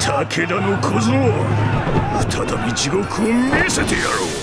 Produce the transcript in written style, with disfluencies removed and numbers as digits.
武田の小僧、再び地獄を見せてやろう。